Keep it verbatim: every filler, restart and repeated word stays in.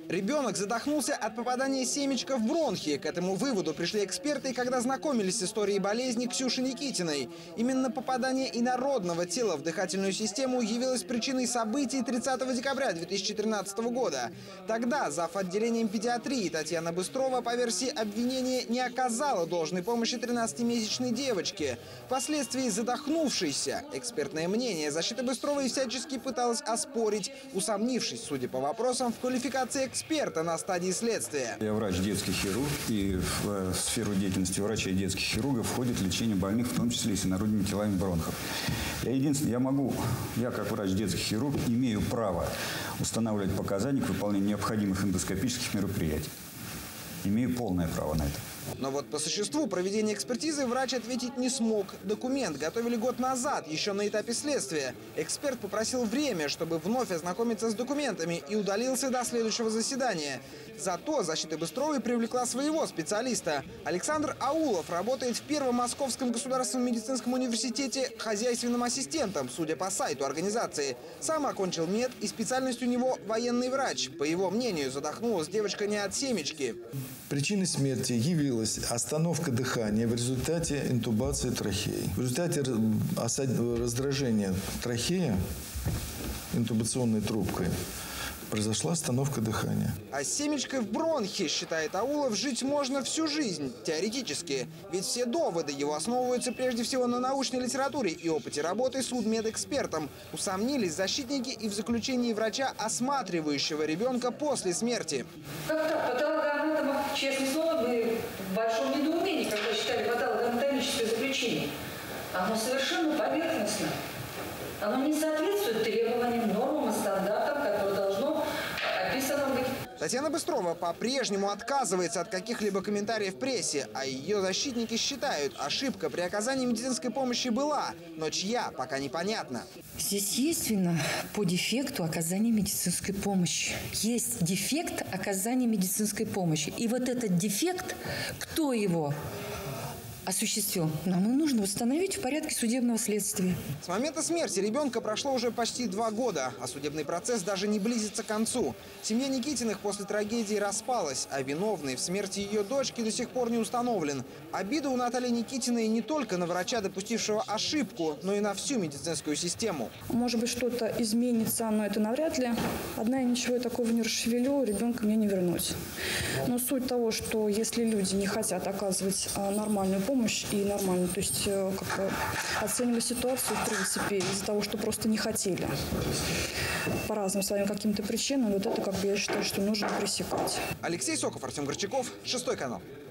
Ребенок задохнулся от попадания семечка в бронхи. К этому выводу пришли эксперты, когда знакомились с историей болезни Ксюши Никитиной. Именно попадание инородного тела в дыхательную систему явилось причиной событий тридцатого декабря две тысячи тринадцатого года. Тогда зав. Отделением педиатрии Татьяна Быстрова по версии обвинения не оказала должной помощи тринадцатимесячной девочке. Впоследствии задохнувшейся. Экспертное мнение защиты Быстровой всячески пыталась оспорить, усомнившись, судя по вопросам, в квалификации эксперта на стадии следствия. Я врач детский хирург, и в сферу деятельности врача и детских хирургов входит лечение больных, в том числе и с инородными телами бронхов. Я единственное, я могу, я как врач детский хирург, имею право устанавливать показания к выполнению необходимых эндоскопических мероприятий. Имею полное право на это. Но вот по существу проведения экспертизы врач ответить не смог. Документ готовили год назад, еще на этапе следствия. Эксперт попросил время, чтобы вновь ознакомиться с документами, и удалился до следующего заседания. Зато защита Быстровой привлекла своего специалиста. Александр Аулов работает в Первом Московском государственном медицинском университете хозяйственным ассистентом, судя по сайту организации. Сам окончил мед, и специальность у него военный врач. По его мнению, задохнулась девочка не от семечки. Причиной смерти явилась остановка дыхания в результате интубации трахеи. В результате раздражения трахеи интубационной трубкой произошла остановка дыхания. А с семечкой в бронхе, считает Аулов, жить можно всю жизнь, теоретически. Ведь все доводы его основываются прежде всего на научной литературе и опыте работы судмедэкспертом. Усомнились защитники и в заключении врача, осматривающего ребенка после смерти. Как так? Патологоанатомов, честное слово, мы в большом недоумении, когда считали патологоанатомическое заключение. Оно совершенно поверхностно. Оно не соответствует требованиям, нормам и стандартам, которые должно описано быть. Татьяна Быстрова по-прежнему отказывается от каких-либо комментариев в прессе, а ее защитники считают, ошибка при оказании медицинской помощи была, но чья, пока непонятно. Здесь есть вина по дефекту оказания медицинской помощи. Есть дефект оказания медицинской помощи. И вот этот дефект, кто его осуществил, нам и нужно восстановить в порядке судебного следствия. С момента смерти ребенка прошло уже почти два года, а судебный процесс даже не близится к концу. Семья Никитиных после трагедии распалась, а виновный в смерти ее дочки до сих пор не установлен. Обида у Натальи Никитиной не только на врача, допустившего ошибку, но и на всю медицинскую систему. Может быть, что-то изменится, но это навряд ли. Одна я ничего такого не расшевелю, ребенка мне не вернуть. Но суть того, что если люди не хотят оказывать нормальную помощь, и нормально, то есть как бы оценивать ситуацию, в принципе, из-за того, что просто не хотели по разным своим каким-то причинам, вот это, как бы, я считаю, что нужно пресекать. Алексей Соков, Артем Горчаков, Шестой канал.